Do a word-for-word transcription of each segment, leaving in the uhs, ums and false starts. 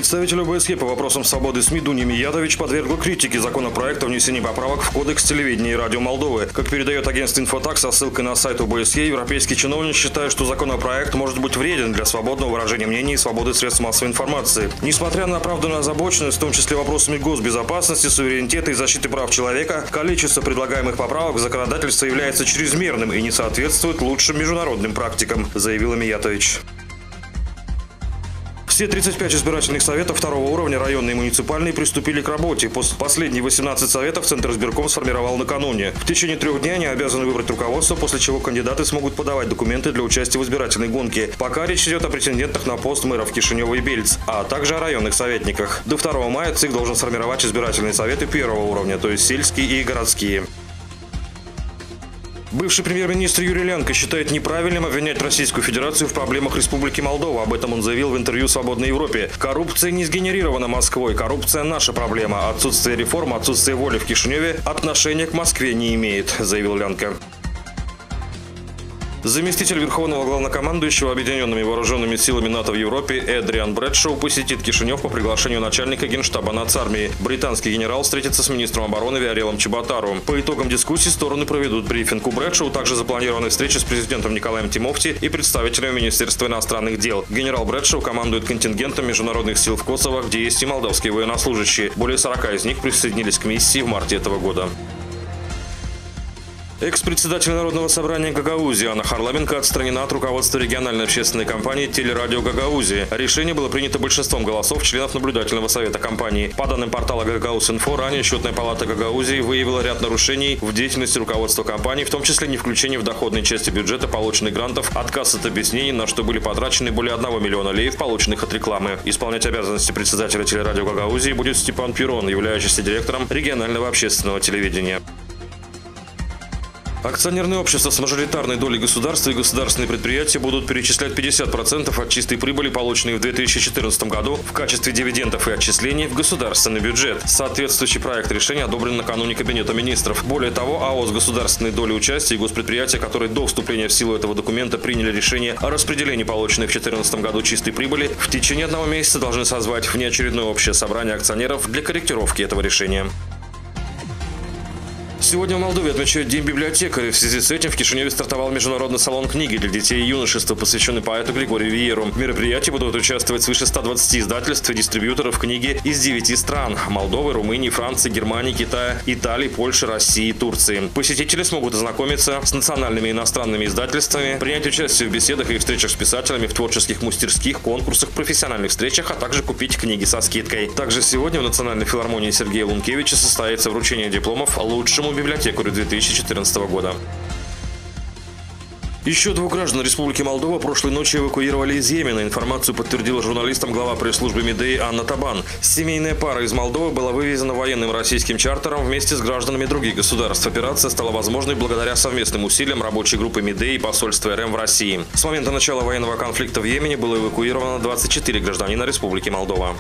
Представитель ОБСЕ по вопросам свободы СМИ Дуня Миятович подвергла критике законопроекта о внесении поправок в Кодекс телевидения и радио Молдовы. Как передает агентство «Инфотак» со ссылкой на сайт ОБСЕ, европейский чиновник считает, что законопроект может быть вреден для свободного выражения мнений и свободы средств массовой информации. Несмотря на оправданную озабоченность, в том числе вопросами госбезопасности, суверенитета и защиты прав человека, количество предлагаемых поправок в законодательство является чрезмерным и не соответствует лучшим международным практикам, заявила Миятович. Все тридцать пять избирательных советов второго уровня, районные и муниципальные, приступили к работе. Последние восемнадцать советов Центр избирком сформировал накануне. В течение трех дней они обязаны выбрать руководство, после чего кандидаты смогут подавать документы для участия в избирательной гонке. Пока речь идет о претендентах на пост мэров Кишинева и Бельц, а также о районных советниках. До второго мая ЦИК должен сформировать избирательные советы первого уровня, то есть сельские и городские. Бывший премьер-министр Юрий Лянко считает неправильным обвинять Российскую Федерацию в проблемах Республики Молдова. Об этом он заявил в интервью «Свободной Европе». Коррупция не сгенерирована Москвой. Коррупция – наша проблема. Отсутствие реформ, отсутствие воли в Кишиневе отношения к Москве не имеет, заявил Лянко. Заместитель Верховного Главнокомандующего Объединенными Вооруженными Силами НАТО в Европе Эдриан Брэдшоу посетит Кишинев по приглашению начальника Генштаба нацармии. Британский генерал встретится с министром обороны Виорелом Чеботару. По итогам дискуссии стороны проведут брифинг. У Брэдшоу также запланированы встречи с президентом Николаем Тимофти и представителями Министерства иностранных дел. Генерал Брэдшоу командует контингентом международных сил в Косово, где есть и молдавские военнослужащие. Более сорока из них присоединились к миссии в марте этого года. Экс-председатель Народного собрания Гагаузии Анна Харламенко отстранена от руководства региональной общественной компании «Телерадио Гагаузии». Решение было принято большинством голосов членов наблюдательного совета компании. По данным портала Гагаузинфо, ранее счетная палата Гагаузии выявила ряд нарушений в деятельности руководства компании, в том числе не включение в доходной части бюджета полученных грантов, отказ от объяснений, на что были потрачены более одного миллиона леев, полученных от рекламы. Исполнять обязанности председателя «Телерадио Гагаузии» будет Степан Пирон, являющийся директором регионального общественного телевидения. Акционерные общества с мажоритарной долей государства и государственные предприятия будут перечислять пятьдесят процентов от чистой прибыли, полученной в две тысячи четырнадцатом году, в качестве дивидендов и отчислений в государственный бюджет. Соответствующий проект решения одобрен накануне Кабинета министров. Более того, АО с государственной долей участия и госпредприятия, которые до вступления в силу этого документа приняли решение о распределении полученной в две тысячи четырнадцатом году чистой прибыли, в течение одного месяца должны созвать внеочередное общее собрание акционеров для корректировки этого решения. Сегодня в Молдове отмечают День библиотекаря. В связи с этим в Кишиневе стартовал международный салон книги для детей и юношества, посвященный поэту Григорию Виеру. В мероприятии будут участвовать свыше ста двадцати издательств и дистрибьюторов книги из девяти стран – Молдовы, Румынии, Франции, Германии, Китая, Италии, Польши, России и Турции. Посетители смогут ознакомиться с национальными и иностранными издательствами, принять участие в беседах и встречах с писателями, в творческих мастерских, конкурсах, профессиональных встречах, а также купить книги со скидкой. Также сегодня в Национальной филармонии Сергея Лункевича состоится вручение дипломов лучшему библиотекарю две тысячи четырнадцатого года. Еще двух граждан Республики Молдова прошлой ночью эвакуировали из Йемена. Информацию подтвердила журналистам глава пресс-службы МИДЭИ Анна Табан. Семейная пара из Молдовы была вывезена военным российским чартером вместе с гражданами других государств. Операция стала возможной благодаря совместным усилиям рабочей группы МИДЭИ и посольства РМ в России. С момента начала военного конфликта в Йемене было эвакуировано двадцать четыре гражданина Республики Молдова.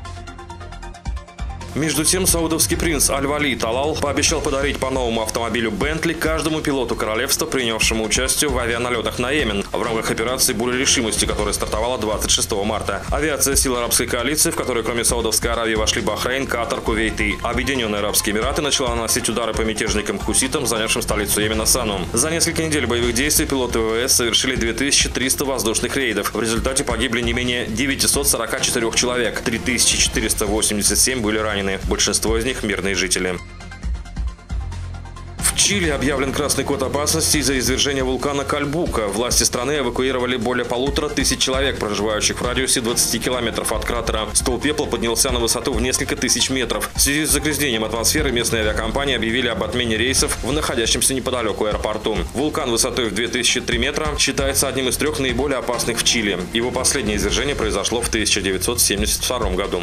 Между тем, саудовский принц Аль-Вали Талал пообещал подарить по новому автомобилю Бентли каждому пилоту королевства, принявшему участие в авианалетах на Йемен в рамках операции «Буря решимости», которая стартовала двадцать шестого марта. Авиация сил арабской коалиции, в которой кроме Саудовской Аравии вошли Бахрейн, Катар, Кувейт и Объединенные Арабские Эмираты, начала наносить удары по мятежникам-хуситам, занявшим столицу Йемена Сану. За несколько недель боевых действий пилоты ВВС совершили две тысячи триста воздушных рейдов. В результате погибли не менее девятисот сорока четырёх человек, три тысячи четыреста восемьдесят семь были ранены. Большинство из них – мирные жители. В Чили объявлен красный код опасности из-за извержения вулкана Кальбука. Власти страны эвакуировали более полутора тысяч человек, проживающих в радиусе двадцати километров от кратера. Столб пепла поднялся на высоту в несколько тысяч метров. В связи с загрязнением атмосферы местные авиакомпании объявили об отмене рейсов в находящемся неподалеку аэропорту. Вулкан высотой в две тысячи три метра считается одним из трех наиболее опасных в Чили. Его последнее извержение произошло в тысяча девятьсот семьдесят втором году.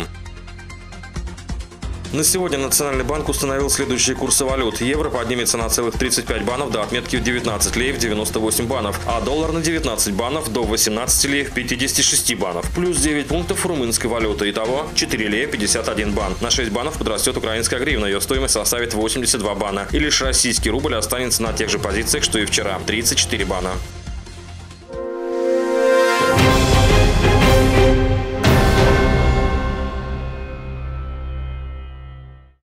На сегодня Национальный банк установил следующие курсы валют. Евро поднимется на целых тридцать пять банов до отметки в девятнадцать леев девяносто восемь банов, а доллар на девятнадцать банов до восемнадцати леев пятидесяти шести банов. Плюс девять пунктов румынской валюты. Итого четыре лея пятьдесят один бан. На шесть банов подрастет украинская гривна. Ее стоимость составит восемьдесят два бана. И лишь российский рубль останется на тех же позициях, что и вчера – тридцать четыре бана.